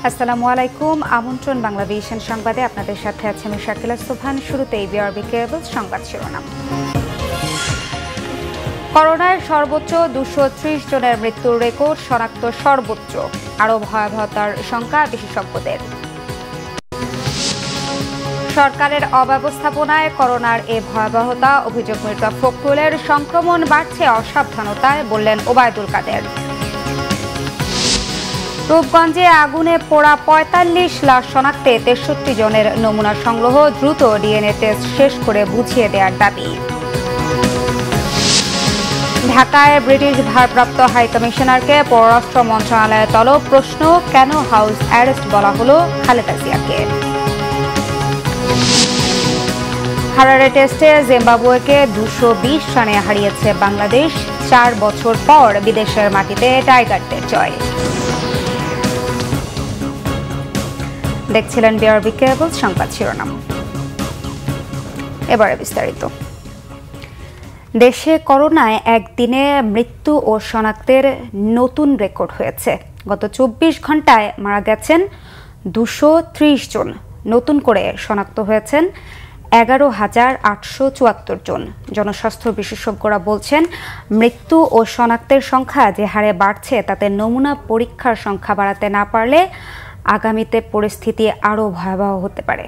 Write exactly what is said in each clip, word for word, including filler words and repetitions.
আসসালামু আলাইকুম। আমন্ত্রণ বাংলাভিশন সংবাদে আপনাদের সাথে আছে আমি শাকিলা সুবহান। শুরুতেই বিআরবি কেবল সংবাদ শিরোনাম। করোনার সর্বোচ্চ দুশো ত্রিশ জনের মৃত্যুর রেকর্ড, শনাক্ত সর্বোচ্চ। আরও ভয়াবহতার শঙ্কা বিশেষজ্ঞদের। সরকারের অব্যবস্থাপনায় করোনার এ ভয়াবহতা, অভিযোগ মৃত ফখরুলের। সংক্রমণ বাড়ছে অসাবধানতায়, বললেন ওবায়দুল কাদের। রূপগঞ্জে আগুনে পোড়া পঁয়তাল্লিশ লাশ শনাক্তে তেষট্টি জনের নমুনা সংগ্রহ, দ্রুত ডিএনএ টেস্ট শেষ করে বুঝিয়ে দেওয়ার দাবি। ঢাকায় ব্রিটিশ ভারপ্রাপ্ত হাইকমিশনারকে পররাষ্ট্র মন্ত্রণালয়ে তলব, প্রশ্ন কেন হাউস অ্যারেস্ট বলা হলো খালেদা জিয়াকে। হারারে টেস্টে জিম্বাবুয়েকে দুশো বিশ রানে হারিয়েছে বাংলাদেশ। চার বছর পর বিদেশের মাটিতে টাইগারদের জয়। দেখছিলেন বিআরবি কেবল সংবাদ শিরোনাম। এবারে বিস্তারিত। দেশে করোনায় একদিনে মৃত্যু ও শনাক্তের নতুন রেকর্ড হয়েছে। গত চব্বিশ ঘন্টায় মারা গেছেন দুশো ত্রিশ জন। নতুন করে শনাক্ত হয়েছেন এগারো হাজার আটশো চুয়াত্তর জন। জনস্বাস্থ্য বিশেষজ্ঞরা বলছেন, মৃত্যু ও শনাক্তের সংখ্যা যে হারে বাড়ছে তাতে নমুনা পরীক্ষার সংখ্যা বাড়াতে না পারলে আগামীতে পরিস্থিতি আরও ভয়াবহ হতে পারে।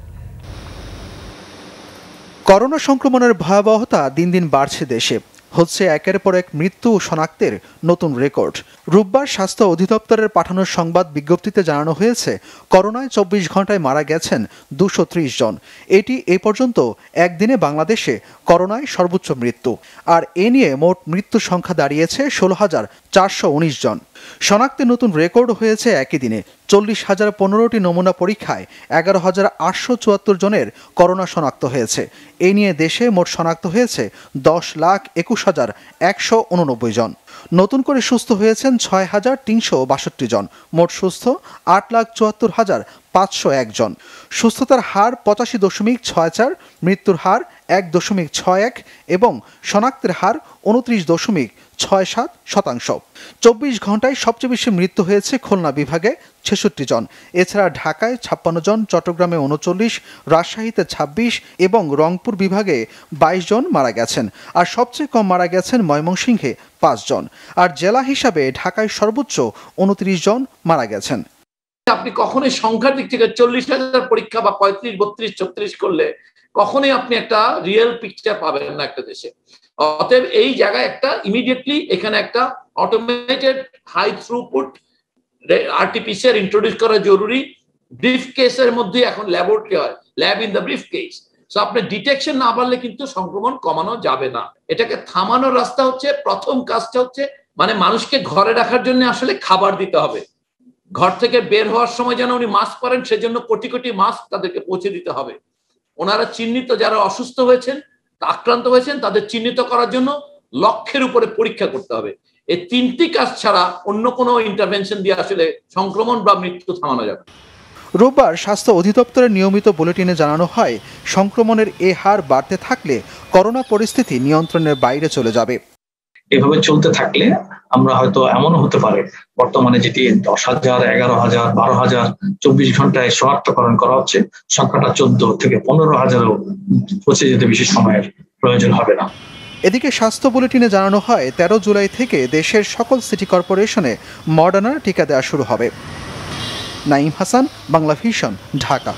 করোনা সংক্রমণের ভয়াবহতা দিন দিন বাড়ছে দেশে। হচ্ছে একের পর এক মৃত্যু ও শনাক্তের নতুন রেকর্ড। রোববার স্বাস্থ্য অধিদপ্তরের পাঠানোর সংবাদ বিজ্ঞপ্তিতে জানানো হয়েছে, করোনায় চব্বিশ ঘন্টায় মারা গেছেন দুশো ত্রিশ জন। এটি এ পর্যন্ত একদিনে বাংলাদেশে করোনায় সর্বোচ্চ মৃত্যু। আর এ নিয়ে মোট মৃত্যুর সংখ্যা দাঁড়িয়েছে ষোলো হাজার চারশো উনিশ জন। শনাক্তে নতুন রেকর্ড হয়েছে একই দিনে। চল্লিশ হাজার পনেরোটি নমুনা পরীক্ষায় এগারো হাজার আটশো চুয়াত্তর জনের করোনা শনাক্ত হয়েছে। এ নিয়ে দেশে মোট শনাক্ত হয়েছে দশ লাখ একুশ হাজার একশো উননব্বই জন। নতুন করে সুস্থ হয়েছেন ছয় হাজার তিনশো বাষট্টি জন। মোট সুস্থ আট লাখ চুয়াত্তর হাজার পাঁচশো এক জন। সুস্থতার হার পঁচাশি দশমিক ছয় চার, মৃত্যুর হার এক দশমিক ছয় এক এবং শনাক্তের হার উনত্রিশ দশমিক ছয় সাত শতাংশ। চব্বিশ ঘন্টায় সবচেয়ে বেশি মৃত্যু হয়েছে খুলনা বিভাগে ছেষট্টি জন। এছাড়া ঢাকায় ছাপ্পান্ন জন, চট্টগ্রামে উনচল্লিশ, রাজশাহীতে ছাব্বিশ এবং রংপুর বিভাগে বাইশ জন মারা গেছেন। আর সবচেয়ে কম মারা গেছেন ময়মনসিংহে পাঁচ জন। আর জেলা হিসাবে ঢাকায় সর্বোচ্চ উনত্রিশ জন মারা গেছেন। আপনি কখনোই সংখ্যার দিক থেকে চল্লিশ হাজার পরীক্ষা বা পঁয়ত্রিশ বত্রিশ ছত্রিশ করলে কখনোই আপনি একটা রিয়েল পিকচার পাবেন না একটা দেশে। অতএব এই জায়গায় একটা ইমিডিয়েটলি এখানে একটা automated high throughput RTPCR introduce করা জরুরি। ব্রিফ কেসের মধ্যে এখন ল্যাবরেটরি হয়, lab in the brief case. So আপনার ডিটেকশন না পারলে কিন্তু সংক্রমণ কমানো যাবে না। এটাকে থামানোর রাস্তা হচ্ছে, প্রথম কাজটা হচ্ছে মানে মানুষকে ঘরে রাখার জন্য আসলে খাবার দিতে হবে। ঘর থেকে বের হওয়ার সময় যেন উনি মাস্ক পরেন, সেজন্য কোটি কোটি মাস্ক তাদেরকে পৌঁছে দিতে হবে। ওনারা চিহ্নিত যারা অসুস্থ হয়েছেন, আক্রান্ত হয়েছেন, তাদের চিহ্নিত করার জন্য লক্ষের উপরে পরীক্ষা করতে হবে। এই তিনটি কাজ ছাড়া অন্য কোনো ইন্টারভেনশন দিয়ে আসলে সংক্রমণ বা মৃত্যু থামানো যাবে। রোববার স্বাস্থ্য অধিদপ্তরের নিয়মিত বুলেটিনে জানানো হয়, সংক্রমণের এ হার বাড়তে থাকলে করোনা পরিস্থিতি নিয়ন্ত্রণের বাইরে চলে যাবে। এভাবে চলতে থাকলে আমরা হয়তো এমনও হতে পারে, বর্তমানে যেটি দশ হাজার, এগারো হাজার, বারো হাজার চব্বিশ ঘন্টায় শনাক্তকরণ করা হচ্ছে, সংখ্যাটা চোদ্দ থেকে পনেরো হাজারও পৌঁছে যেতে বেশি সময়ের প্রয়োজন হবে না। এদিকে স্বাস্থ্য বুলেটিনে জানানো হয়, তেরো জুলাই থেকে দেশের সকল সিটি কর্পোরেশনে মডার্নার টিকা দেওয়া শুরু হবে। নাইম হাসান, বাংলাভিশন, ঢাকা।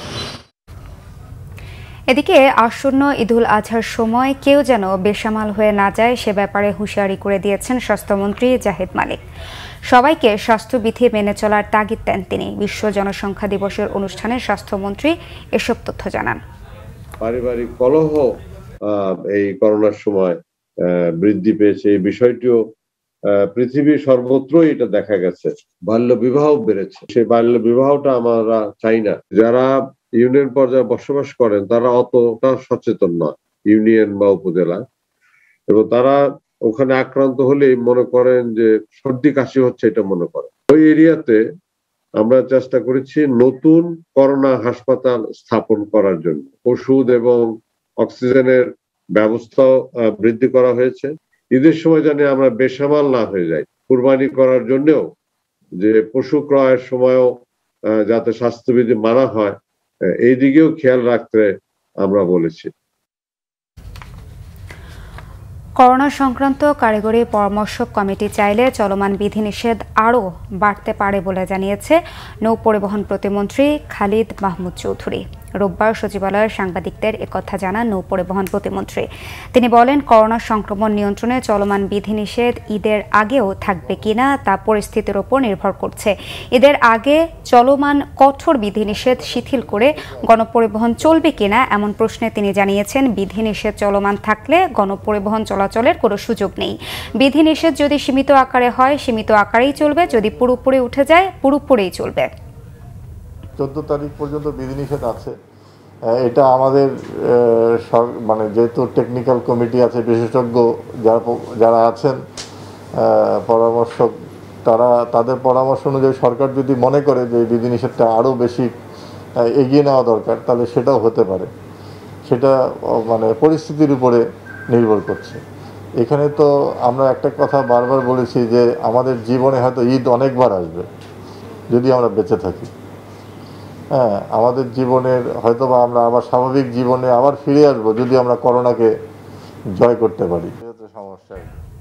এদিকে আসন্ন ঈদুল আজহার সময় কেউ যেন বেসামাল হয়ে না যায় সে ব্যাপারে হুঁশিয়ারি করে দিয়েছেন স্বাস্থ্যমন্ত্রী জাহিদ মালিক। সবাইকে স্বাস্থ্যবিধি মেনে চলার তাগিদ দেন তিনি। বিশ্ব জনসংখ্যা দিবসের অনুষ্ঠানে স্বাস্থ্যমন্ত্রী এসব তথ্য জানান। পারিবারিক কলহ এই করোনার সময় বৃদ্ধি পেয়েছে, এই বিষয়টিও পৃথিবীর সর্বত্রই এটা দেখা গেছে। বাল্য বিবাহ বেড়েছে, সেই বাল্য বিবাহটা আমরা চাই না। যারা ইউনিয়ন পর্যায়ে বসবাস করেন তারা অতটা সচেতন নয়, ইউনিয়ন বা উপজেলা, এবং তারা ওখানে আক্রান্ত হলেই মনে করেন যে সর্দি কাশি হচ্ছে, এটা মনে করেন। ওই এরিয়াতে আমরা চেষ্টা করেছি নতুন করোনা হাসপাতাল স্থাপন করার জন্য। ওষুধ এবং অক্সিজেনের ব্যবস্থাও বৃদ্ধি করা হয়েছে। ঈদের সময় জানি আমরা বেসামাল না হয়ে যাই। কুরবানি করার জন্যও যে পশু ক্রয়ের সময়ও যাতে স্বাস্থ্যবিধি মানা হয় এই দিকেও খেয়াল রাখতে আমরা বলেছি। করোনা সংক্রান্ত কারিগরি পরামর্শ কমিটি চাইলে চলমান বিধিনিষেধ আরও বাড়তে পারে বলে জানিয়েছে নৌ পরিবহন প্রতিমন্ত্রী খালিদ মাহমুদ চৌধুরী। রোববার সচিবালয়ের সাংবাদিকদের একথা জানান নৌ পরিবহন প্রতিমন্ত্রী। তিনি বলেন, করোনা সংক্রমণ নিয়ন্ত্রণে চলমান বিধিনিষেধ ঈদের আগেও থাকবে কিনা তা পরিস্থিতির ওপর নির্ভর করছে। ঈদের আগে চলমান কঠোর বিধিনিষেধ শিথিল করে গণপরিবহন চলবে কিনা এমন প্রশ্নে তিনি জানিয়েছেন, বিধিনিষেধ চলমান থাকলে গণপরিবহন চলাচলের কোনো সুযোগ নেই। বিধিনিষেধ যদি সীমিত আকারে হয় সীমিত আকারেই চলবে, যদি পুরোপুরি উঠে যায় পুরোপুরিই চলবে। চোদ্দ তারিখ পর্যন্ত বিধিনিষেধ আছে। এটা আমাদের মানে যেহেতু টেকনিক্যাল কমিটি আছে, বিশেষজ্ঞ যারা যারা আছেন পরামর্শক, তারা তাদের পরামর্শ অনুযায়ী সরকার যদি মনে করে যে এই বিধিনিষেধটা আরও বেশি এগিয়ে নেওয়া দরকার, তাহলে সেটাও হতে পারে। সেটা মানে পরিস্থিতির উপরে নির্ভর করছে। এখানে তো আমরা একটা কথা বারবার বলেছি যে আমাদের জীবনে হয়তো ঈদ অনেকবার আসবে যদি আমরা বেঁচে থাকি। হ্যাঁ, আমাদের জীবনের হয়তো বা আমরা আবার স্বাভাবিক জীবনে আবার ফিরে আসবো যদি আমরা করোনাকে জয় করতে পারি। সমস্যা।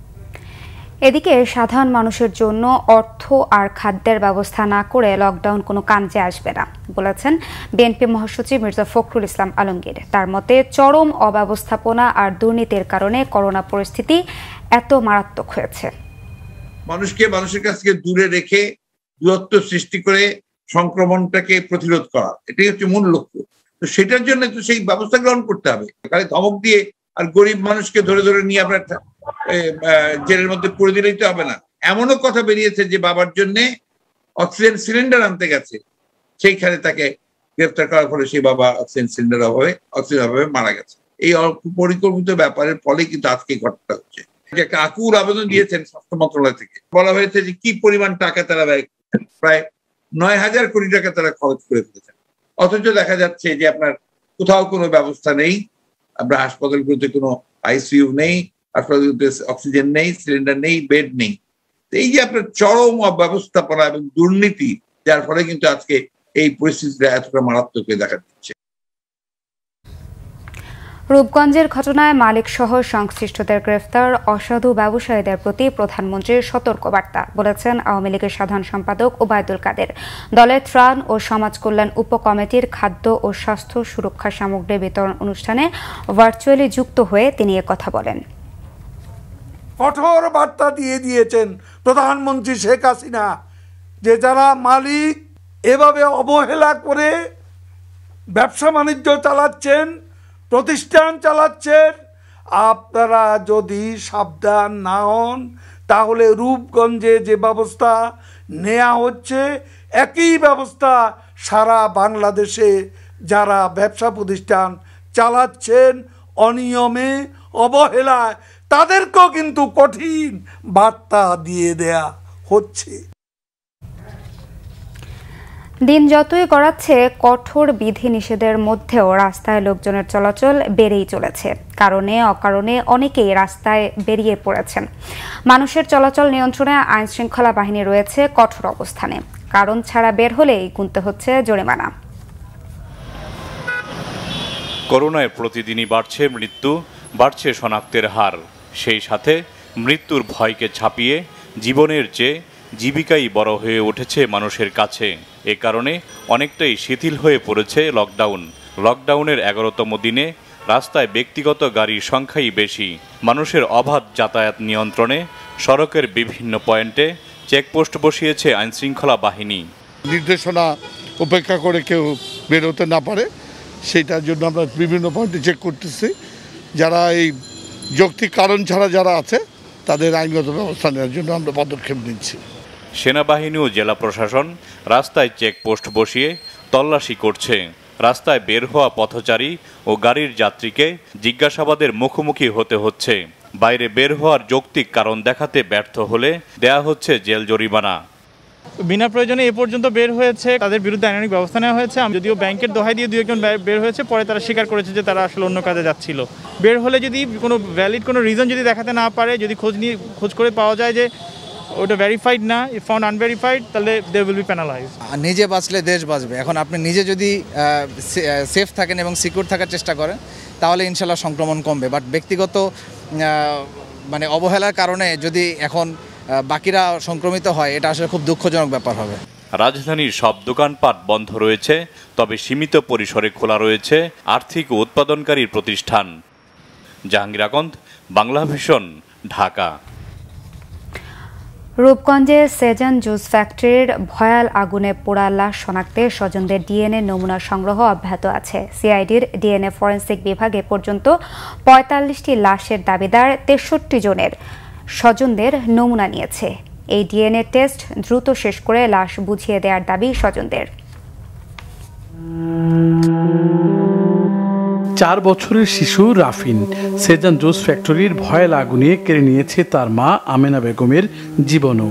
এদিকে সাধারণ মানুষের জন্য অর্থ আর খাদ্যের ব্যবস্থা না করে লকডাউন কোনো কাজে আসবে না বলেছেন বিএনপি মহাসচিব মির্জা ফখরুল ইসলাম আলমগীর। তার মতে, চরম অব্যবস্থাপনা আর দুর্নীতির কারণে করোনা পরিস্থিতি এত মারাত্মক হয়েছে। মানুষকে মানুষের কাছ থেকে দূরে রেখে দূরত্ব সৃষ্টি করে সংক্রমণটাকে প্রতিরোধ করা, এটাই হচ্ছে মূল লক্ষ্য। তো সেটার জন্য তো সেই ব্যবস্থা গ্রহণ করতে হবে। খালি ধমক দিয়ে আর গরিব মানুষকে ধরে ধরে নিয়ে আপনার জেলের মধ্যে পড়ে দিলেই তো হবে না। এমনও কথা বেরিয়েছে যে বাবার জন্য অক্সিজেন সিলিন্ডার আনতে গেছে, সেইখানে তাকে গ্রেফতার করার ফলে সেই বাবা অক্সিজেন সিলিন্ডার অভাবে অক্সিজেন অভাবে মারা গেছে। এই পরিকল্পিত ব্যাপারের ফলে কিন্তু আজকে ঘটনা হচ্ছে। একটা আকুল আবেদন দিয়েছেন স্বাস্থ্য মন্ত্রণালয় থেকে, বলা হয়েছে যে কি পরিমাণ টাকা তারা ব্যয়, প্রায় নয় হাজার কোটি টাকা তারা খরচ করে ফেলেছেন। অথচ দেখা যাচ্ছে যে আপনার কোথাও কোনো ব্যবস্থা নেই, আমরা হাসপাতালগুলোতে কোনো আইসিইউ নেই, হাসপাতালগুলোতে অক্সিজেন নেই, সিলিন্ডার নেই, বেড নেই। এই যে আপনার চরম অব্যবস্থাপনা এবং দুর্নীতি, যার ফলে কিন্তু আজকে এই পরিস্থিতিটা এতটা মারাত্মক হয়ে দেখা দিচ্ছে। রূপগঞ্জের ঘটনায় মালিক সহ সংশ্লিষ্টদের গ্রেফতার, অসাধু ব্যবসায়ীদের প্রতি প্রধানমন্ত্রীর সতর্কবার্তা বলেছেন আওয়ামী লীগের সাধারণ সম্পাদক ওবায়দুল কাদের। দলের ত্রাণ ও সমাজ কল্যাণ উপকমিটির খাদ্য ও স্বাস্থ্য সুরক্ষা সামগ্রী বিতরণ অনুষ্ঠানে ভার্চুয়ালি যুক্ত হয়ে তিনি একথা বলেন। কঠোর বার্তা দিয়ে দিয়েছেন প্রধানমন্ত্রী শেখ হাসিনা যে যারা মালিক এভাবে অবহেলা করে ব্যবসা বাণিজ্য চালাচ্ছেন, প্রতিষ্ঠান চালাচ্ছেন, আপনারা যদি সাবধান না হন তাহলে রূপগঞ্জে যে ব্যবস্থা নেওয়া হচ্ছে একই ব্যবস্থা সারা বাংলাদেশে যারা ব্যবসা প্রতিষ্ঠান চালাচ্ছেন অনিয়মে অবহেলায় তাদেরকেও কিন্তু কঠিন বার্তা দিয়ে দেয়া হচ্ছে। দিন যতই গড়াচ্ছে কঠোর বিধিনিষেধের মধ্যেও রাস্তায় লোকজনের চলাচল বেড়েই চলেছে। কারণে অকারণে অনেকেই রাস্তায় বেরিয়ে পড়েছেন। মানুষের চলাচল নিয়ন্ত্রণে আইন শৃঙ্খলা বাহিনী রয়েছে কঠোর অবস্থানে। কারণ ছাড়া বের হলেই গুনতে হচ্ছে জরিমানা। করোনায় প্রতিদিনই বাড়ছে মৃত্যু, বাড়ছে শনাক্তের হার। সেই সাথে মৃত্যুর ভয়কে ছাপিয়ে জীবনের চেয়ে জীবিকাই বড় হয়ে উঠেছে মানুষের কাছে। এ কারণে অনেকটাই শিথিল হয়ে পড়েছে লকডাউন। লকডাউনের এগারোতম দিনে রাস্তায় ব্যক্তিগত গাড়ির সংখ্যাই বেশি। মানুষের অবাধ যাতায়াত নিয়ন্ত্রণে সড়কের বিভিন্ন পয়েন্টে চেকপোস্ট বসিয়েছে আইনশৃঙ্খলা বাহিনী। নির্দেশনা উপেক্ষা করে কেউ বেরোতে না পারে সেটার জন্য আমরা বিভিন্ন পয়েন্টে চেক করতেছি। যারা এই যৌক্তিক কারণ ছাড়া যারা আছে তাদের আইনগত ব্যবস্থা নেওয়ার জন্য আমরা পদক্ষেপ নিচ্ছি। সেনাবাহিনী ও জেলা প্রশাসন রাস্তায় চেকপোস্ট বসিয়ে তল্লাশি করছে। রাস্তায় বের হওয়া পথচারী ও গাড়ির যাত্রীকে জিজ্ঞাসাবাদের মুখোমুখি হতে হচ্ছে। বাইরে বের হওয়ার যৌক্তিক কারণ দেখাতে ব্যর্থ হলে দেয়া হচ্ছে জেল জরিমানা। বিনা প্রয়োজনে এ পর্যন্ত বের হয়েছে তাদের বিরুদ্ধে আইনানুগ ব্যবস্থা নেওয়া হয়েছে। যদিও ব্যাংকের দোহাই দিয়ে দুই একজন বের হয়েছে, পরে তারা স্বীকার করেছে যে তারা আসলে অন্য কাজে যাচ্ছিল। বের হলে যদি কোনো ভ্যালিড কোনো রিজন যদি দেখাতে না পারে, যদি খোঁজ নিয়ে খোঁজ করে পাওয়া যায় যে ওটা ভেরিফাইড না, ইফ ফাউন্ড আনভেরিফাইড তাহলে দে উইল বি পেনালাইজ। নিজে বাঁচলে দেশ বাঁচবে। এখন আপনি নিজে যদি সেফ থাকেন এবং সিকিউর থাকার চেষ্টা করেন তাহলে ইনশাল্লাহ সংক্রমণ কমবে। বাট ব্যক্তিগত মানে অবহেলার কারণে যদি এখন বাকিরা সংক্রমিত হয় এটা আসলে খুব দুঃখজনক ব্যাপার হবে। রাজধানীর সব দোকানপাট বন্ধ রয়েছে, তবে সীমিত পরিসরে খোলা রয়েছে আর্থিক ও উৎপাদনকারী প্রতিষ্ঠান। জাহাঙ্গীর আকন্দ, বাংলাভিশন, ঢাকা। রূপগঞ্জে সেজান জুস ফ্যাক্টরির ভয়াল আগুনে পোড়া লাশ শনাক্তে স্বজনদের ডিএনএ নমুনা সংগ্রহ অব্যাহত আছে। সিআইডির ডিএনএ ফরেন্সিক বিভাগে পর্যন্ত পঁয়তাল্লিশটি লাশের দাবিদার তেষট্টি জনের স্বজনদের নমুনা নিয়েছে। এই ডিএনএ টেস্ট দ্রুত শেষ করে লাশ বুঝিয়ে দেওয়ার দাবি স্বজনদের। চার বছরের শিশু রাফিন সেজান জুস ফ্যাক্টরির ভয়াল আগুনে কেড়ে নিয়েছে তার মা আমেনা বেগমের জীবনও।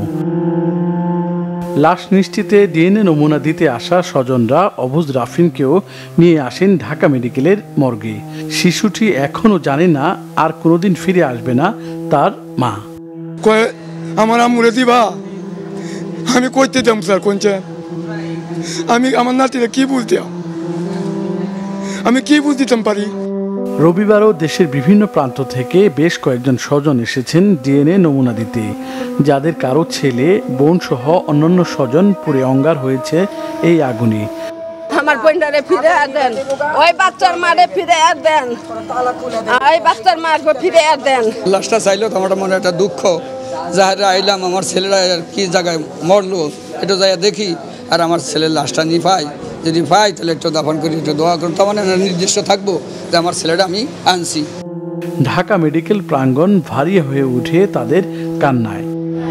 লাশ নিশ্চিতে ডিএনএ নমুনা দিতে আসা স্বজনরা অবুজ রাফিনকেও নিয়ে আসেন ঢাকা মেডিকেলের মর্গে। শিশুটি এখনো জানে না আর কোনোদিন ফিরে আসবে না তার মা। আমার আম্মুরে দিবা, আমি কইতে যাম স্যার কোনছে, আমি আমার নাতিরা কি বলতাম, আমি কি বুঝতাম পারি। রবিবারও দেশের বিভিন্ন প্রান্ত থেকে বেশ কয়েকজন স্বজন এসেছেন ডিএনএ নমুনা দিতে, যাদের কারো ছেলে, বোন সহ অন্যান্য স্বজন পুড়ে অঙ্গার হয়েছে এই আগুনে। আমার বোনটারে ফিরে দেন, ওই বাচ্চার মারে ফিরে দেন, ওই বাচ্চার মাকে ফিরে দেন। লাশটা চাইলেও তো আমার মনে একটা দুঃখ, যাহারা আইলাম আমার ছেলেরা কি জায়গায় মরলো এটা যাই দেখি, আর আমার ছেলের লাশটা নিয়ে পাই, যদি পাই তাহলে একটু দাফন করি, একটু দোয়া করি, তখন নির্দিষ্ট থাকবো যে আমার ছেলেটা আমি আনছি। ঢাকা মেডিকেল প্রাঙ্গণ ভারী হয়ে উঠে তাদের কান্নায়।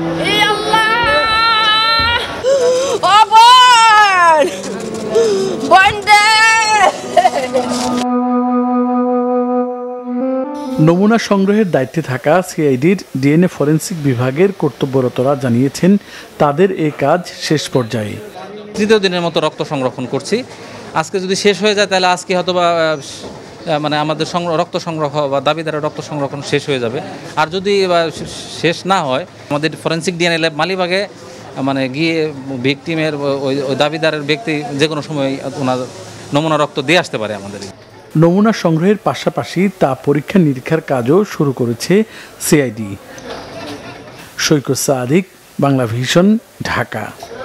নমুনা সংগ্রহের দায়িত্বে থাকা সিআইডির ডিএনএ ফরেন্সিক বিভাগের কর্তব্যরতরা জানিয়েছেন তাদের এই কাজ শেষ পর্যায়ে। তৃতীয় দিনের মতো রক্ত সংরক্ষণ করছি। আজকে যদি শেষ হয়ে যায় তাহলে আজকে হয়তো বা মানে আমাদের রক্ত সংগ্রহ বা দাবিদারের রক্ত সংরক্ষণ শেষ হয়ে যাবে। আর যদি শেষ না হয় আমাদের ফরেন্সিক ডিএনএ ল্যাব মালিবাগে মানে গিয়ে ভিকটিমের ওই ওই দাবিদারের ব্যক্তি যে কোনো সময় ওনার নমুনা রক্ত দিয়ে আসতে পারে আমাদের। নমুনা সংগ্রহের পাশাপাশি তা পরীক্ষা নিরীক্ষার কাজও শুরু করেছে সিআইডি। সৈকত সাদিক, বাংলাভিশন, ঢাকা।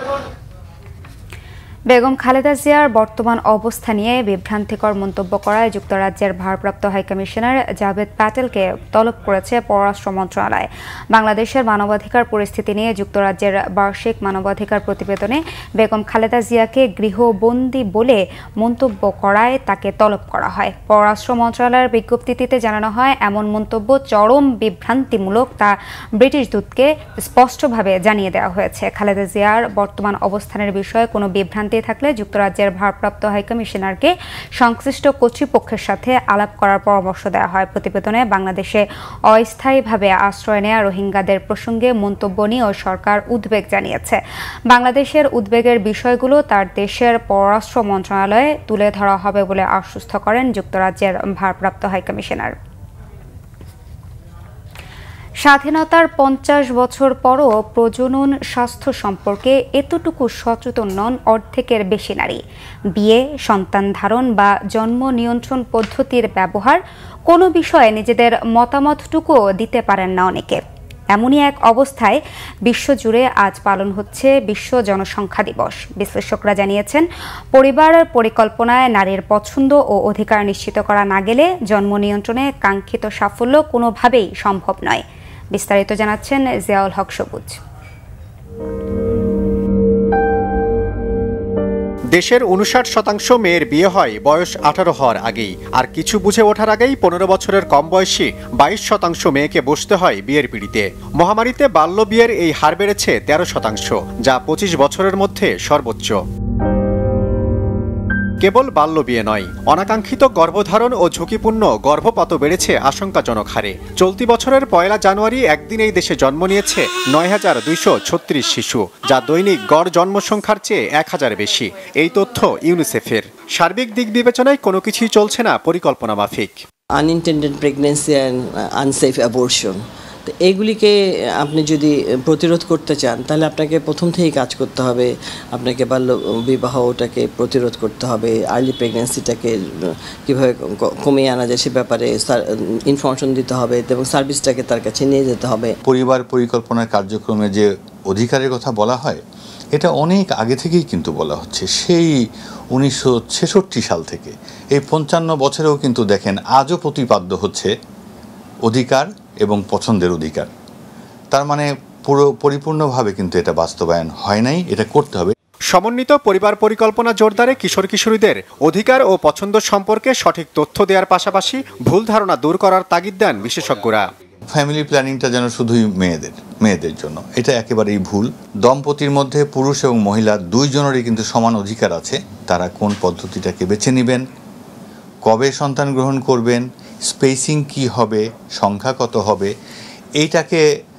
বেগম খালেদা জিয়ার বর্তমান অবস্থা নিয়ে বিভ্রান্তিকর মন্তব্য করায় যুক্তরাজ্যের ভারপ্রাপ্ত হাইকমিশনার জাভেদ প্যাটেলকে তলব করেছে পররাষ্ট্র মন্ত্রণালয়। বাংলাদেশের মানবাধিকার পরিস্থিতি নিয়ে যুক্তরাজ্যের বার্ষিক মানবাধিকার প্রতিবেদনে বেগম খালেদা জিয়াকে গৃহবন্দী বলে মন্তব্য করায় তাকে তলব করা হয়। পররাষ্ট্র মন্ত্রণালয়ের বিজ্ঞপ্তিতে জানানো হয়, এমন মন্তব্য চরম বিভ্রান্তিমূলক, তা ব্রিটিশ দূতকে স্পষ্টভাবে জানিয়ে দেওয়া হয়েছে। খালেদা জিয়ার বর্তমান অবস্থানের বিষয়ে কোনো বিভ্রান্তি থাকলে যুক্তরাজ্যের ভারপ্রাপ্ত হাইকমিশনারকে সংশ্লিষ্ট কর্তৃপক্ষের সাথে আলাপ করার পরামর্শ দেওয়া হয়। প্রতিবেদনে বাংলাদেশে অস্থায়ীভাবে আশ্রয় নেওয়া রোহিঙ্গাদের প্রসঙ্গে মন্তব্য নিয়েও সরকার উদ্বেগ জানিয়েছে। বাংলাদেশের উদ্বেগের বিষয়গুলো তার দেশের পররাষ্ট্র মন্ত্রণালয়ে তুলে ধরা হবে বলে আশ্বস্ত করেন যুক্তরাজ্যের ভারপ্রাপ্ত হাইকমিশনার। স্বাধীনতার পঞ্চাশ বছর পরও প্রজনন স্বাস্থ্য সম্পর্কে এতটুকু সচেতন নন অর্ধেকের বেশি নারী। বিয়ে, সন্তান ধারণ বা জন্ম নিয়ন্ত্রণ পদ্ধতির ব্যবহার কোনো বিষয়ে নিজেদের মতামতটুকুও দিতে পারেন না অনেকে। এমনই এক অবস্থায় বিশ্বজুড়ে আজ পালন হচ্ছে বিশ্ব জনসংখ্যা দিবস। বিশ্লেষকরা জানিয়েছেন, পরিবার পরিকল্পনায় নারীর পছন্দ ও অধিকার নিশ্চিত করা না গেলে জন্ম নিয়ন্ত্রণে কাঙ্ক্ষিত সাফল্য কোনোভাবেই সম্ভব নয়। বিস্তারিত জানাচ্ছেন জিয়াউল হক সবুজ। দেশের উনষাট শতাংশ মেয়ের বিয়ে হয় বয়স আঠারো হওয়ার আগেই, আর কিছু বুঝে ওঠার আগেই পনেরো বছরের কম বয়সী বাইশ শতাংশ মেয়েকে বসতে হয় বিয়ের পিঁড়িতে। মহামারীতে বাল্য বিয়ের এই হার বেড়েছে তেরো শতাংশ, যা পঁচিশ বছরের মধ্যে সর্বোচ্চ। কেবল বাল্য বিয়ে নয়, অনাকাঙ্ক্ষিত গর্ভধারণ ও ঝুঁকিপূর্ণ গর্ভপাত বেড়েছে আশঙ্কাজনক হারে। চলতি বছরের পয়লা জানুয়ারি একদিনেই দেশে জন্ম নিয়েছে নয় হাজার দুইশো ছত্রিশ শিশু, যা দৈনিক গড় জন্মসংখ্যার চেয়ে এক হাজার বেশি। এই তথ্য ইউনিসেফের। সার্বিক দিক বিবেচনায় কোনো কিছুই চলছে না পরিকল্পনা মাফিক। Unintended pregnancy and uh, unsafe abortion. তো এইগুলিকে আপনি যদি প্রতিরোধ করতে চান তাহলে আপনাকে প্রথম থেকেই কাজ করতে হবে, আপনাকে বাল্য বিবাহটাকে প্রতিরোধ করতে হবে, আর্লি প্রেগন্যান্সিটাকে কীভাবে কমিয়ে আনা যায় সে ব্যাপারে ইনফরমেশন দিতে হবে এবং সার্ভিসটাকে তার কাছে নিয়ে যেতে হবে। পরিবার পরিকল্পনার কার্যক্রমে যে অধিকারের কথা বলা হয় এটা অনেক আগে থেকেই কিন্তু বলা হচ্ছে, সেই উনিশশো ছেষট্টি সাল থেকে। এই পঞ্চান্ন বছরেও কিন্তু দেখেন আজও প্রতিপাদ্য হচ্ছে অধিকার এবং পছন্দের অধিকার। তার মানে পুরো পরিপূর্ণভাবে কিন্তু এটা বাস্তবায়ন হয় নাই, এটা করতে হবে। সমন্বিত পরিবার পরিকল্পনা জোরদারে কিশোর কিশোরীদের অধিকার ও পছন্দ সম্পর্কে সঠিক তথ্য দেওয়ার পাশাপাশি ভুল ধারণা দূর করার তাগিদ দেন বিশেষজ্ঞরা। ফ্যামিলি প্ল্যানিংটা যেন শুধুই মেয়েদের মেয়েদের জন্য, এটা একেবারেই ভুল। দম্পতির মধ্যে পুরুষ এবং মহিলা দুইজনেরই কিন্তু সমান অধিকার আছে। তারা কোন পদ্ধতিটাকে বেছে নেবেন, কবে সন্তান গ্রহণ করবেন, স্পেসিং কি হবে, সংখ্যা কত হবে, এইটাকে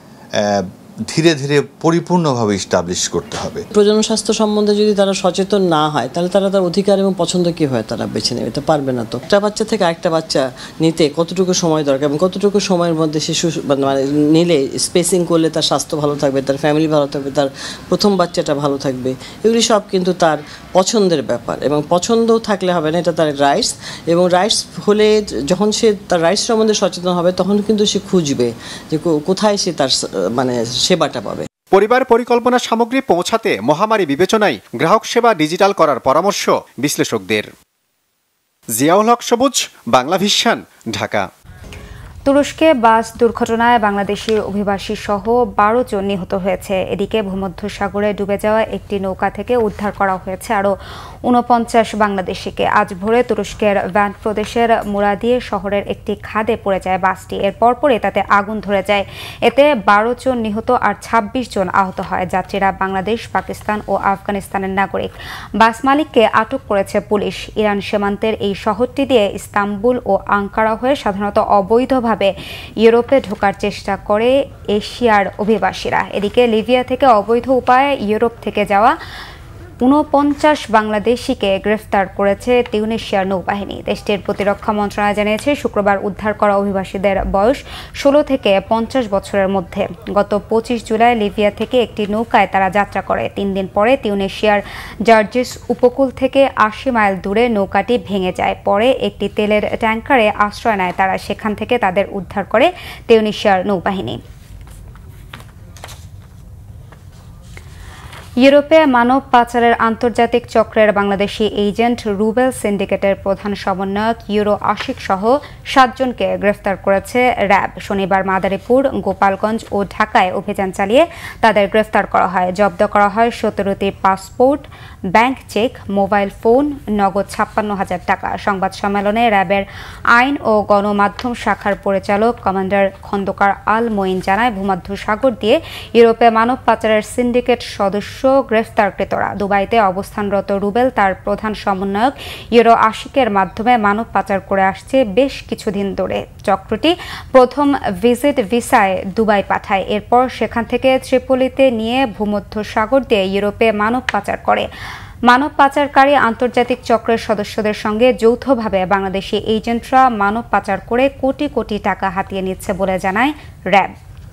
ধীরে ধীরে পরিপূর্ণভাবে ইস্টাবলিশ করতে হবে। প্রজনন স্বাস্থ্য সম্বন্ধে যদি তারা সচেতন না হয় তাহলে তারা তার অধিকার এবং পছন্দ কীভাবে তারা বেছে নেবে, তো পারবে না। তো একটা বাচ্চা থেকে আরেকটা বাচ্চা নিতে কতটুকু সময় দরকার এবং কতটুকু সময়ের মধ্যে শিশু মানে নিলে স্পেসিং করলে তার স্বাস্থ্য ভালো থাকবে, তার ফ্যামিলি ভালো থাকবে, তার প্রথম বাচ্চাটা ভালো থাকবে, এগুলি সব কিন্তু তার পছন্দের ব্যাপার। এবং পছন্দ থাকলে হবে না, এটা তার রাইটস, এবং রাইটস হলে যখন সে তার রাইটস সম্বন্ধে সচেতন হবে তখন কিন্তু সে খুঁজবে যে কোথায় সে তার মানে সেবাটা পাবে। পরিবার পরিকল্পনা সামগ্রী পৌঁছাতে মহামারী বিবেচনায় গ্রাহক সেবা ডিজিটাল করার পরামর্শ বিশ্লেষকদের। জিয়াউল হক সবুজ, বাংলাভিশন, ঢাকা। তুরস্কে বাস দুর্ঘটনায় বাংলাদেশি অভিবাসী সহ বারো জন নিহত হয়েছে। এদিকে ভূমধ্যসাগরে ডুবে যাওয়া একটি নৌকা থেকে উদ্ধার করা হয়েছে আরও ঊনপঞ্চাশ বাংলাদেশিকে। আজ ভোরে তুরস্কের ভ্যান প্রদেশের মুরাদিয়ে শহরের একটি খাদে পড়ে যায় বাসটি। এর পরপরই তাতে আগুন ধরে যায়। এতে বারো জন নিহত আর ছাব্বিশ জন আহত হয়। যাত্রীরা বাংলাদেশ, পাকিস্তান ও আফগানিস্তানের নাগরিক। বাস মালিককে আটক করেছে পুলিশ। ইরান সীমান্তের এই শহরটি দিয়ে ইস্তাম্বুল ও আঙ্কারা হয়ে সাধারণত অবৈধভাবে ইউরোপে ঢোকার চেষ্টা করে এশিয়ার অভিবাসীরা। এদিকে লিবিয়া থেকে অবৈধ উপায়ে ইউরোপ থেকে যাওয়া ঊনপঞ্চাশ বাংলাদেশিকে গ্রেফতার করেছে তিউনিসিয়ার নৌবাহিনী। দেশটির প্রতিরক্ষা মন্ত্রণালয় জানিয়েছে শুক্রবার উদ্ধার করা অভিবাসীদের বয়স ষোলো থেকে পঞ্চাশ বছরের মধ্যে। গত পঁচিশ জুলাই লিবিয়া থেকে একটি নৌকায় তারা যাত্রা করে। তিন দিন পরে তিউনিসিয়ার জার্জিস উপকূল থেকে আশি মাইল দূরে নৌকাটি ভেঙে যায়। পরে একটি তেলের ট্যাঙ্কারে আশ্রয় নেয় তারা। সেখান থেকে তাদের উদ্ধার করে তিউনিসিয়ার নৌবাহিনী। ইউরোপে মানব পাচারের আন্তর্জাতিক চক্রের বাংলাদেশি এজেন্ট রুবেল সিন্ডিকেটের প্রধান সমন্বয়ক ইউরো আশিক সহ সাতজনকে গ্রেফতার করেছে র্যাব। শনিবার মাদারীপুর, গোপালগঞ্জ ও ঢাকায় অভিযান চালিয়ে তাদের গ্রেফতার করা হয়। জব্দ করা হয় সতেরোটি passport, bank cheque, mobile phone, নগদ ছাপ্পান্ন হাজার টাকা। সংবাদ সম্মেলনে র্যাবের আইন ও গণমাধ্যম শাখার পরিচালক কমান্ডার খন্দকার আল মঈন জানায়, ভূমধ্যসাগর দিয়ে ইউরোপে মানব পাচারের সিন্ডিকেট সদস্য গ্রেফতারকৃতরা দুবাইতে অবস্থানরত রুবেল তার প্রধান সমন্বয়ক ইউরো আশিকের মাধ্যমে মানব পাচার করে আসছে বেশ কিছুদিন ধরে। চক্রটি প্রথম ভিজিট ভিসায় দুবাই পাঠায়, এরপর সেখান থেকে ত্রিপোলিতে নিয়ে ভূমধ্যসাগর দিয়ে ইউরোপে মানব পাচার করে। মানব পাচারকারী আন্তর্জাতিক চক্রের সদস্যদের সঙ্গে যৌথভাবে বাংলাদেশি এজেন্টরা মানব পাচার করে কোটি কোটি টাকা হাতিয়ে নিচ্ছে বলে জানায় র্যাব।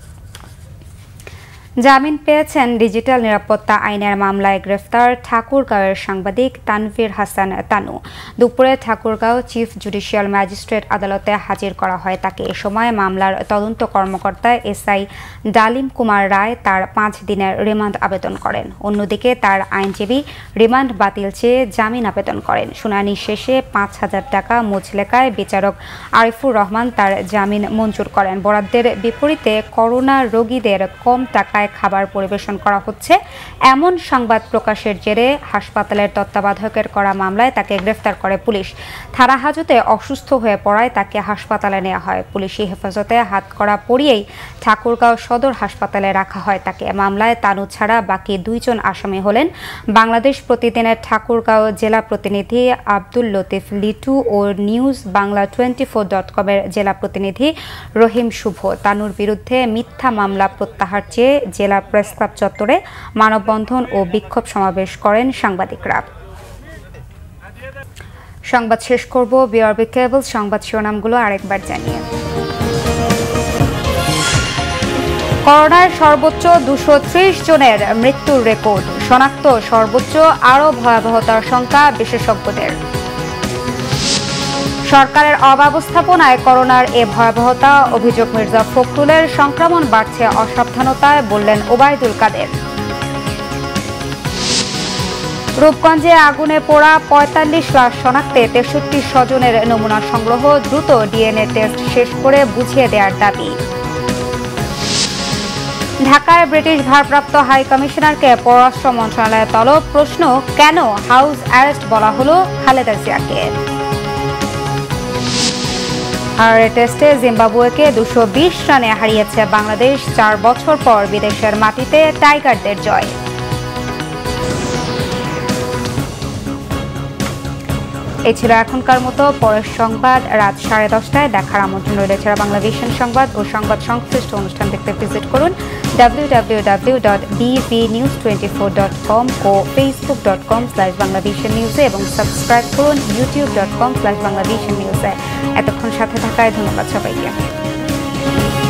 জামিন পেয়েছেন ডিজিটাল নিরাপত্তা আইনের মামলায় গ্রেফতার ঠাকুরগাঁওয়ের সাংবাদিক তানভীর হাসান তানু। দুপুরে ঠাকুরগাঁও চিফ জুডিশিয়াল ম্যাজিস্ট্রেট আদালতে হাজির করা হয় তাকে। এ সময় মামলার তদন্ত কর্মকর্তা এসআই ডালিম কুমার রায় তার পাঁচ দিনের রিমান্ড আবেদন করেন। অন্যদিকে তার আইনজীবী রিমান্ড বাতিল চেয়ে জামিন আবেদন করেন। শুনানি শেষে পাঁচ হাজার টাকা মুচলেকায় বিচারক আরিফুর রহমান তার জামিন মঞ্জুর করেন। বরাদ্দের বিপরীতে করোনা রোগীদের কম টাকায় খাবার পরিবেশন করা হচ্ছে এমন সংবাদ প্রকাশের জেরে হাসপাতালের তত্ত্বাবধায়কের করা মামলায় তাকে গ্রেফতার করে পুলিশ। থানা হাজতে অসুস্থ হয়ে পড়ায় তাকে হাসপাতালে নেওয়া হয়। পুলিশি হেফাজতে হাত করা পরিয়েই ঠাকুরগাঁও সদর হাসপাতালে রাখা হয় তাকে। মামলায় তানু ছাড়া বাকি দুইজন আসামি হলেন বাংলাদেশ প্রতিদিনের ঠাকুরগাঁও জেলা প্রতিনিধি আব্দুল লতিফ লিটু ও news Bangla twenty four dot কমের জেলা প্রতিনিধি রহিম শুভ। তানুর বিরুদ্ধে মিথ্যা মামলা প্রত্যাহার চেয়ে জেলা প্রেস ক্লাব চত্বরে মানববন্ধন ও বিক্ষোভ সমাবেশ করেন সাংবাদিকরা। সংবাদ শেষ করব বিআরবি কেবল সংবাদ শিরোনামগুলো আরেকবার জানিয়ে। করোনায় সর্বোচ্চ দুশো ত্রিশ জনের মৃত্যুর রেকর্ড, শনাক্ত সর্বোচ্চ আরও ভয়াবহতার শঙ্কা বিশেষজ্ঞদের। সরকারের অব্যবস্থাপনায় করোনার এ ভয়াবহতা, অভিযোগ মির্জা ফখরুলের। সংক্রমণ বাড়ছে অসাবধানতায়, বললেন ওবায়দুল কাদের। রূপগঞ্জে আগুনে পোড়া পঁয়তাল্লিশ লাশ শনাক্তে তেষট্টি স্বজনের নমুনা সংগ্রহ, দ্রুত ডিএনএ টেস্ট শেষ করে বুঝিয়ে দেওয়ার দাবি। ঢাকায় ব্রিটিশ ভারপ্রাপ্ত হাই কমিশনারকে পররাষ্ট্র মন্ত্রণালয়ে তলব, প্রশ্ন কেন হাউস অ্যারেস্ট বলা হলো খালেদা জিয়াকে। আর টেস্টে জিম্বাবুয়েকে দুশো বিশ রানে হারিয়েছে বাংলাদেশ, চার বছর পর বিদেশের মাটিতে টাইগারদের জয়। এই ছিল এখনকার মতো, পরের সংবাদ রাত সাড়ে দশটায় দেখার আমন্ত্রণ রইল। এছাড়া বাংলাভিশন সংবাদ ও সংবাদ সংশ্লিষ্ট অনুষ্ঠান দেখতে ভিজিট করুন W W W dot BV news twenty four dot com ও Facebook dot com slash Banglavision নিউজে এবং সাবস্ক্রাইব করুন YouTube dot com slash Banglavision নিউজে। এতক্ষণ সাথে থাকায় ধন্যবাদ সবাইকে।